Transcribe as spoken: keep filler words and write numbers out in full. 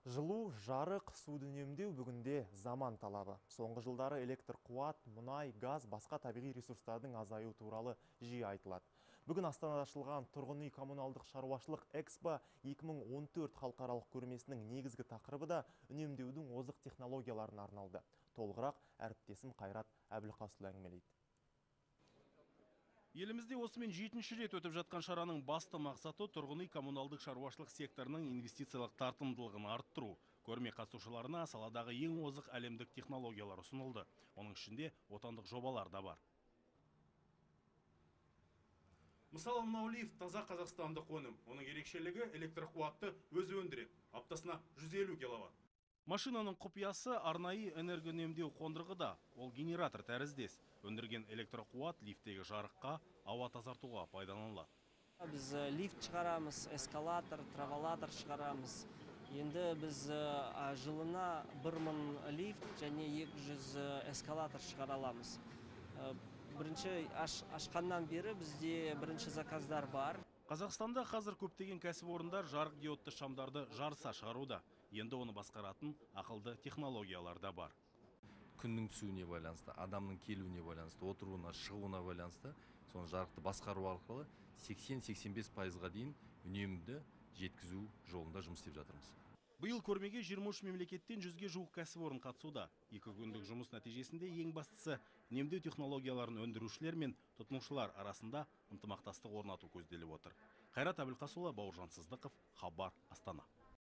Жылу, жарық, суды үнемдеу бүгінде заман талабы. Соңғы жылдары электр қуат, мұнай, газ, басқа табиғи ресурстардың азаю туралы жиі айтылады. Бүгін Астанада ашылған тұрғын үй коммуналдық шаруашылық экспо екі мың он төрт халықаралық көрмесінің негізгі тақырыбы да үнемдеудің озық технологияларына арналды. Толығырақ әріптесім Қайрат Әбілқасұлы әңгімелейді. Елімізде осымен жетінші рет өтіп жатқан шараның басты мақсаты тұрғын үй коммуналдық шаруашылық секторының инвестициялық тартымдылығын арттыру. Көрме қатысушыларына саладағы ең озық әлемдік технологиялар ұсынылды. Оның ішінде отандық жобалар да бар. Мысалы, мынау лифт таза қазақстандық өнім. Оның ерекшелігі электр қуатты өзі өндіреді. Аптасына жүз елу киловатт. Машинаның құпиясы арнайы энергоөнемдеу қондырғыда. Ол генератор тәріздес. Өндірген электр қуат лифттегі жарыққа, ауа тазартуға пайдаланылады. Біз лифт шығарамыз, эскалатор, траволатор шығарамыз. Енді біз жылына бір мың лифт және екі жүз эскалатор шығара аламыз. Бірінші ашқаннан бері бізде бірінші заказдар бар. Қазақстанда қазір көптеген кәсіпорындар жарық диодты шамдарды жарыса шығаруда. Енді оны басқаратын ақылды технологиялар да бар. Күннің түсуіне байланысты, адамның келуіне байланысты, отыруына, шығуына байланысты, соны жарықты басқару арқылы сексен сексен бес пайызға дейін үнемді жеткізу жолында жұмыс істеп жатырмыз. Биыл көрмеге жиырма үш мемлекеттен жүзге жуық кәсіпорын қатысуда. Екі күндік жұмыс нәтижесінде ең бастысы үнемдеу технологияларын өндірушілер мен тұтынушылар арасында ынтымақтастық орнату көзделіп отыр. Қайрат Әбілқасұлы, Бауыржан Сыздықов, Хабар, Астана.